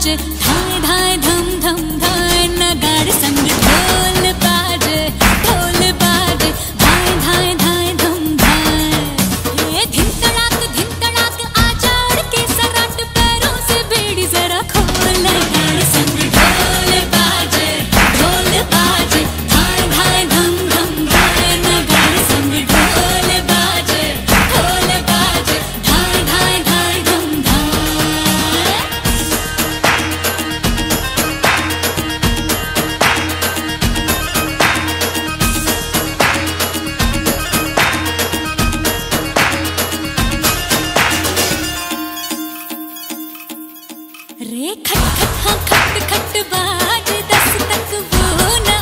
बाजे, धाय धाय धम धम धाय, नगाड़ संग ढोल बाजे, ढोल बाजे, धाय धाय धाय धम धाय। ये धिन तड़ाक आजा उड़ के सराट, पैरों से बेड़ी जरा खोल, नगाड़ संग ढोल बाजे, ढोल बाजे, धाय धाय धम धम धाय, नगाड़ संग ढोल बाजे, ढोल बाजे, धाय धाय धाय धम धाय। रे खट खट हाँ खट खट बाज, 10 तक वो